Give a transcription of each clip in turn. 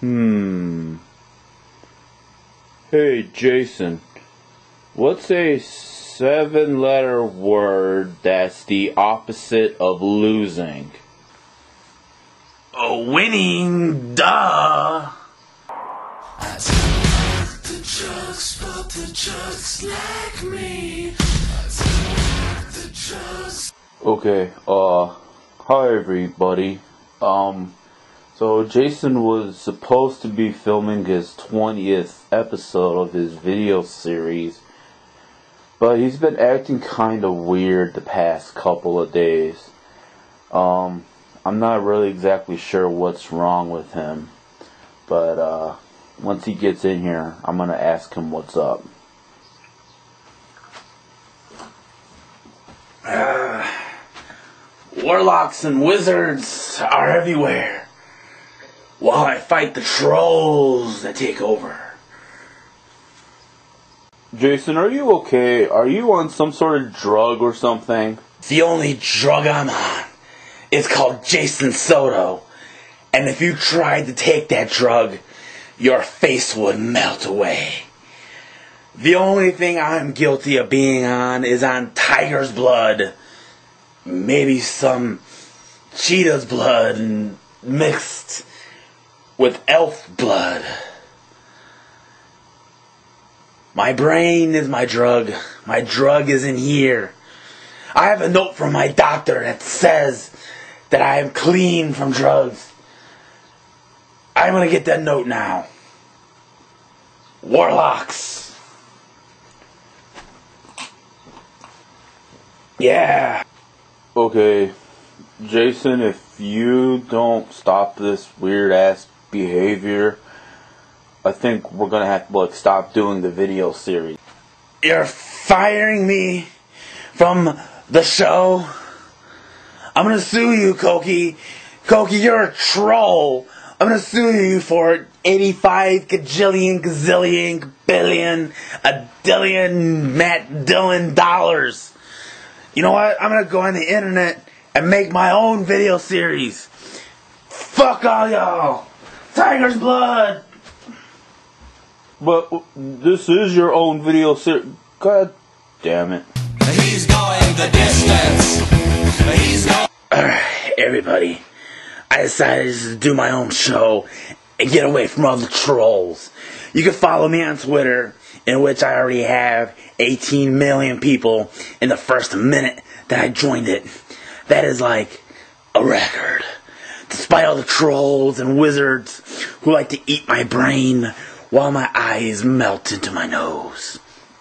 Hey, Jason. What's a 7-letter word that's the opposite of losing? Oh, winning, duh. I smoke the drugs, but the drugs like me. I smoke the drugs. Okay, hi everybody. So Jason was supposed to be filming his 20th episode of his video series, but he's been acting kind of weird the past couple of days. I'm not really exactly sure what's wrong with him, but once he gets in here, I'm gonna ask him what's up. Warlocks and wizards are everywhere, while I fight the trolls that take over. Jason, are you okay? Are you on some sort of drug or something? The only drug I'm on is called Jason Soto, and if you tried to take that drug, your face would melt away. The only thing I'm guilty of being on is on tiger's blood, maybe some cheetah's blood and mixed with elf blood. My brain is my drug. My drug is in here. I have a note from my doctor that says that I am clean from drugs. I'm gonna get that note now. Warlocks. Yeah. Okay, Jason, if you don't stop this weird-ass behavior, I think we're gonna have to, stop doing the video series. You're firing me from the show? I'm gonna sue you, Koki. Koki, you're a troll. I'm gonna sue you for 85 gajillion, gazillion, billion, a dillion, Matt Dillon dollars. You know what? I'm gonna go on the internet and make my own video series. Fuck all y'all. Tiger's blood. But this is your own video series. God damn it. He's going the distance. He's going. Alright, everybody. I decided to do my own show and get away from all the trolls. You can follow me on Twitter, in which I already have 18 million people in the first minute that I joined it. That is like a record. Despite all the trolls and wizards who like to eat my brain while my eyes melt into my nose.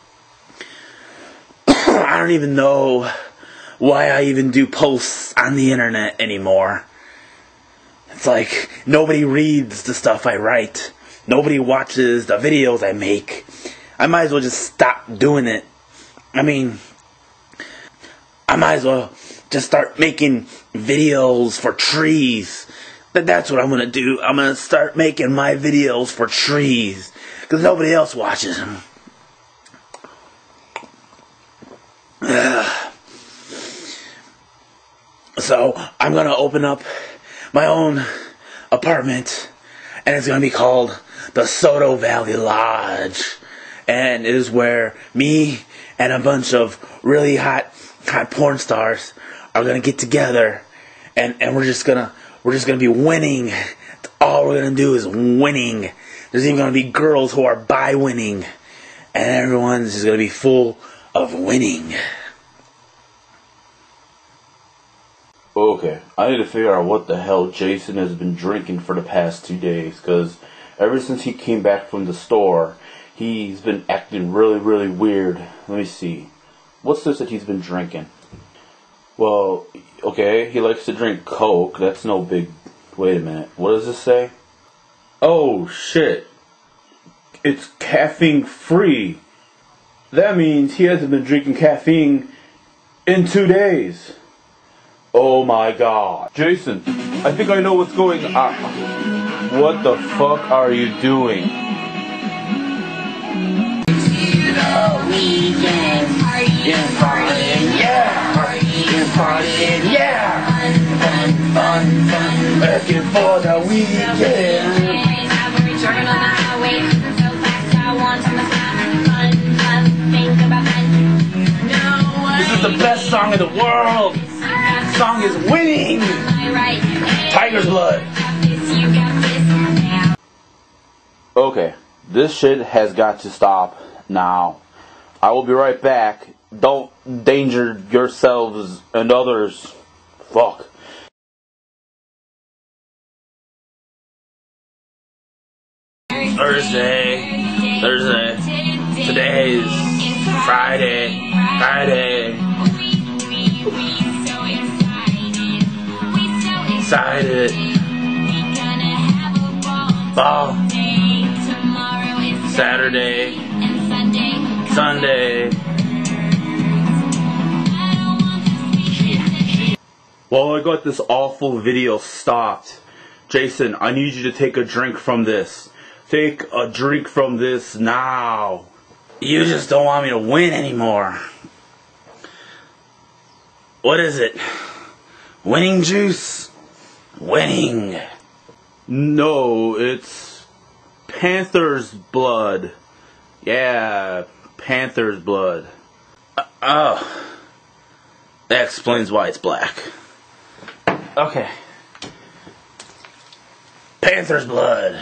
I don't even know why I even do posts on the internet anymore. It's like nobody reads the stuff I write. Nobody watches the videos I make. I might as well just stop doing it. I mean, I might as well just start making videos for trees. That's what I'm going to do. I'm going to start making my videos for trees, because nobody else watches them. So, I'm going to open up my own apartment, and it's going to be called the Soto Valley Lodge. And it is where me and a bunch of really hot porn stars are going to get together, and we're just going to be winning. All we're going to do is winning. There's even going to be girls who are bi winning, and everyone's just going to be full of winning. Okay, I need to figure out what the hell Jason has been drinking for the past 2 days, because ever since he came back from the store, he's been acting really, really weird. Let me see. What's this that he's been drinking? Well, okay, he likes to drink Coke. That's no big... Wait a minute. What does this say? Oh, shit. It's caffeine free. That means he hasn't been drinking caffeine in 2 days. Oh my god. Jason, I think I know what's going on. What the fuck are you doing? Partying, yeah! Fun, looking for the weekend. best song in the world. This song is winning. Tiger's Blood. Okay, this shit has got to stop now. I will be right back. Don't endanger yourselves and others. Fuck. Thursday. Today's Friday. Excited. Ball. Saturday. Sunday. Well, I got this awful video stopped. Jason, I need you to take a drink from this. Take a drink from this now. You just don't want me to win anymore. What is it? Winning juice? Winning. No, it's Panther's blood. Yeah, Panther's blood. Oh. That explains why it's black. Okay. Panther's blood.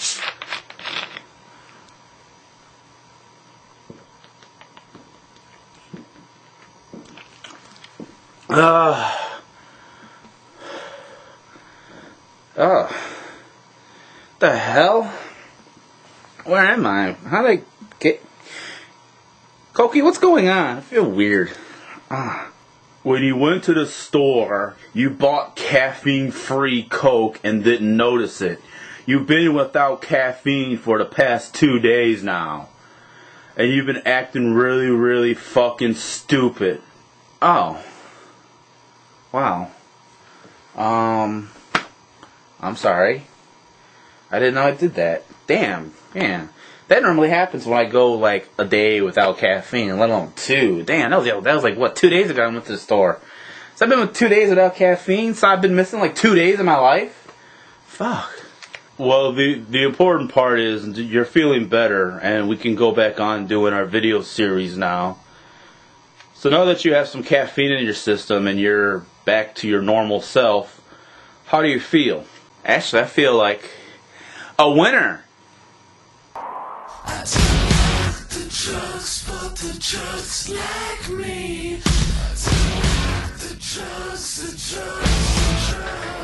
Oh. The hell? Where am I? How did I get... Koki, what's going on? I feel weird. When you went to the store, you bought caffeine-free Coke and didn't notice it. You've been without caffeine for the past 2 days now. And you've been acting really, really fucking stupid. Oh. Wow. I'm sorry. I didn't know I did that. Damn. Man. That normally happens when I go like a day without caffeine, let alone 2. Damn, that was like, what, 2 days ago I went to the store. So I've been with 2 days without caffeine, so I've been missing like 2 days of my life? Fuck. Well, the important part is you're feeling better, and we can go back on doing our video series now. So now that you have some caffeine in your system and you're back to your normal self, how do you feel? Actually, I feel like a winner. I took the drugs, but the drugs like me. I took the drugs, the drugs.